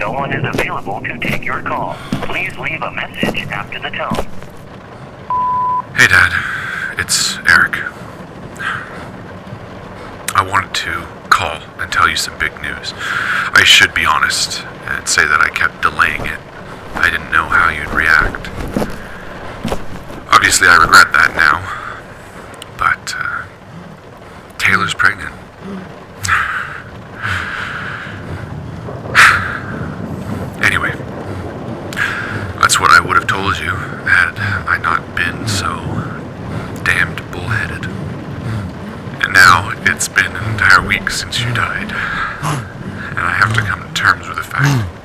No one is available to take your call. Please leave a message after the tone. Hey Dad, it's Erik. I wanted to call and tell you some big news. I should be honest and say that I kept delaying it. I didn't know how you'd react. Obviously I regret that now, but Taylor's pregnant. Anyway, that's what I would have told you had I not been so damned bullheaded. And now it's been an entire week since you died, and I have to come to terms with the fact